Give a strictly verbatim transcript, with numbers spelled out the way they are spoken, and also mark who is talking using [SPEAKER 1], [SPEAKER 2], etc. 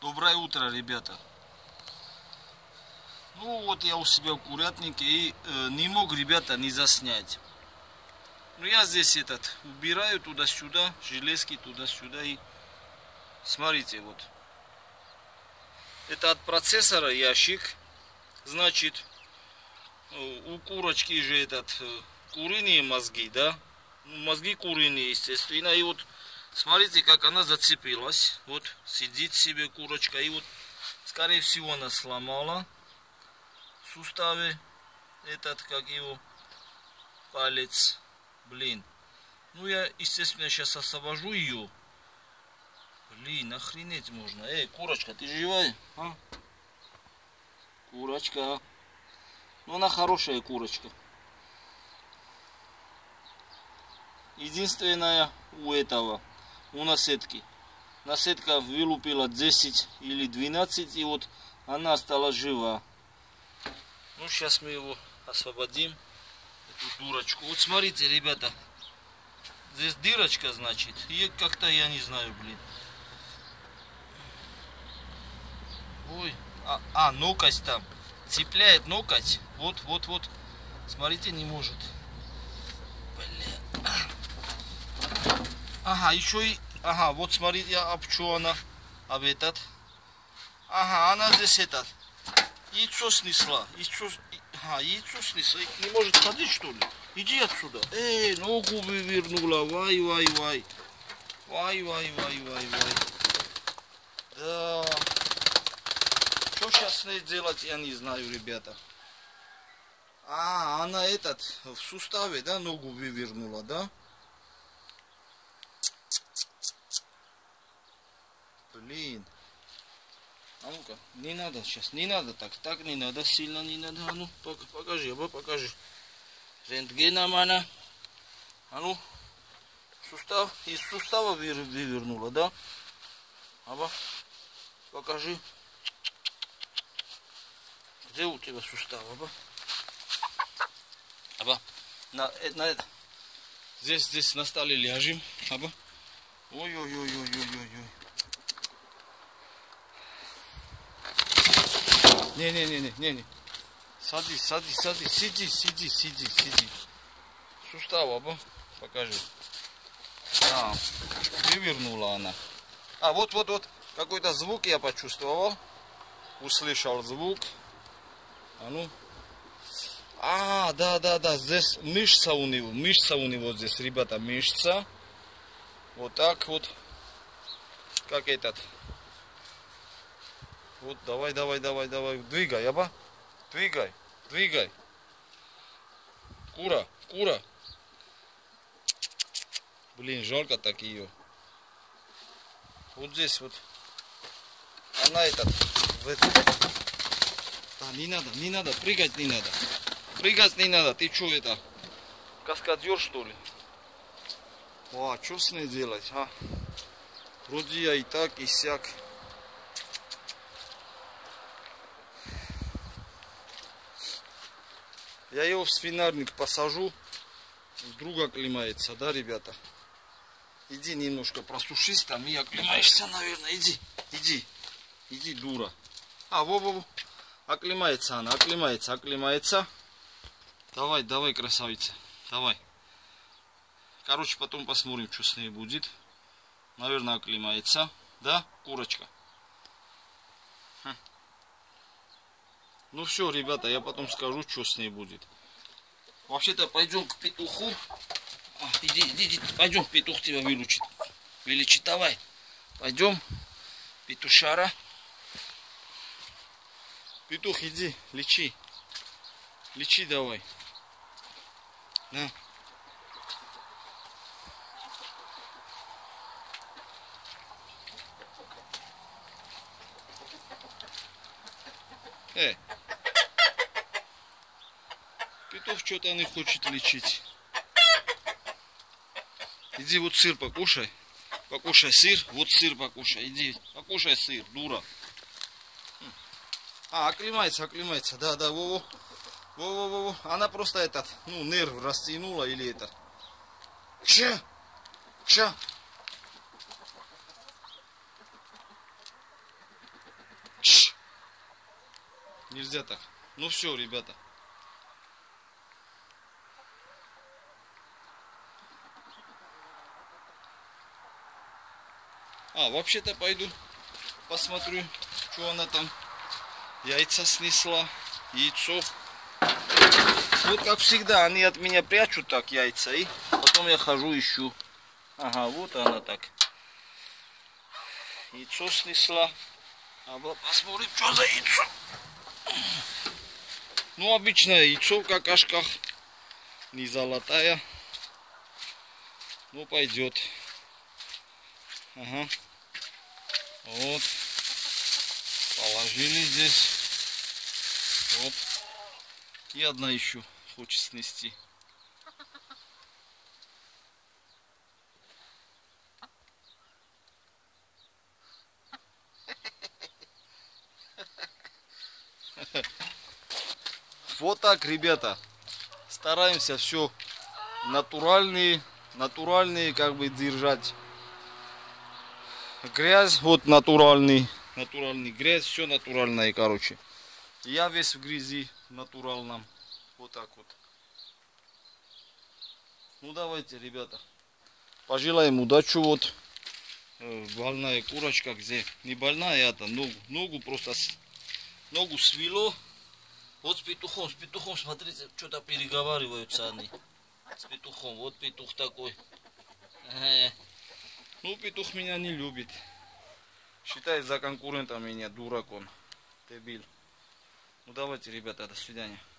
[SPEAKER 1] Доброе утро, ребята. Ну вот я у себя в курятнике и э, не мог, ребята, не заснять. Ну я здесь этот убираю туда-сюда, железки туда-сюда и смотрите вот. Это от процессора ящик. Значит, у курочки же этот куриные мозги, да? Ну, мозги куриные, естественно. И вот смотрите, как она зацепилась. Вот сидит себе курочка. И вот, скорее всего, она сломала в суставе этот, как его, палец. Блин. Ну, я, естественно, сейчас освобожу ее. Блин, охренеть можно. Эй, курочка, ты живая? А? Курочка. Ну, она хорошая курочка. Единственное, у этого, у наседки. Наседка вылупила десять или двенадцать, и вот она стала жива. Ну, сейчас мы его освободим. Эту дурочку. Вот смотрите, ребята. Здесь дырочка, значит. И как-то, я не знаю, блин. Ой. А, а, ноготь там. Цепляет ноготь. Вот, вот, вот. Смотрите, не может. Бля. Ага, еще и... Ага, вот смотрите, об что она. Об этот. Ага, она здесь этот. Яйцо снесла. Яйцо... Ага, яйцо снесла. Не может ходить, что ли? Иди отсюда. Эй, ногу вывернула. Вай, вай, вай. Вай, вай, вай, вай, вай. Да. Что сейчас с ней делать, я не знаю, ребята. А, она этот, в суставе, да, ногу вывернула, да? Блин. А ну-ка, не надо сейчас, не надо так, так не надо, сильно не надо. А ну, покажи, оба покажи. Рентгеном она. А ну, сустав, из сустава вывернула, да? Оба, покажи. Где у тебя сустав, оба? Оба, на, на это. Здесь, здесь на столе ляжем, оба. Ой-ой-ой-ой-ой-ой-ой. Не-не-не-не-не. Садись, садись, садись, сиди, сиди, сиди, сиди. Сустав, оба, покажи. Да, вывернула она. А, вот, вот, вот, какой-то звук я почувствовал. Услышал звук. А ну. А, да, да, да, здесь мышца у него, мышца у него здесь, ребята, мышца. Вот так вот, как этот. Вот, давай, давай, давай, давай, двигай, оба, двигай, двигай. Кура, кура. Блин, жалко так ее. Вот здесь вот. Она этот, в этот. А, не надо, не надо, прыгать не надо. Прыгать не надо, ты что это? Каскадер, что ли? О, что с ней делать, а? Вроде я и так, и сяк. Я его в свинарник посажу. Вдруг оклемается, да, ребята? Иди немножко просушись там и оклемаешься, наверное. Иди, иди, иди, дура. А, во-во-во. Оклемается она, оклемается, оклемается. Давай, давай, красавица, давай. Короче, потом посмотрим, что с ней будет. Наверное, оклемается. Да, курочка? Хм. Ну все, ребята, я потом скажу, что с ней будет. Вообще-то пойдем к петуху. А, иди, иди, иди, пойдем, петух тебя вылечит. Вылечит, давай. Пойдем, петушара. Петух, иди, лечи. Лечи давай. На. Эй. Петух что-то не хочет лечить. Иди вот сыр покушай. Покушай сыр. Вот сыр покушай. Иди, покушай сыр, дура. А, оклемается, оклемается. Да, да, во-во. Во-во-во. Она просто этот, ну, нерв растянула или это. Кша! Кша! Нельзя так. Ну все, ребята. А, вообще-то пойду посмотрю, что она там. Яйца снесла. Яйцо. Вот как всегда, они от меня прячут так яйца. И потом я хожу, ищу. Ага, вот она так. Яйцо снесла. А вот посмотрим, что за яйцо. Ну, обычное яйцо в какашках. Не золотая. Ну, пойдет. Ага. Вот. Положили здесь. Вот. И одна еще хочет снести. Вот так, ребята. Стараемся все натуральные, натуральные как бы держать. Грязь, вот натуральный, натуральный грязь, все натуральное, короче. Я весь в грязи натуральном. Вот так вот. Ну давайте, ребята, пожелаем удачи. Вот э, больная курочка, где не больная, это ногу, ногу просто с, ногу свело. Вот с петухом, с петухом, смотрите, что-то переговариваются они. С петухом, вот петух такой. Э, ну, петух меня не любит. Считает за конкурента меня, дурак он. Дебил. Ну давайте, ребята, до свидания.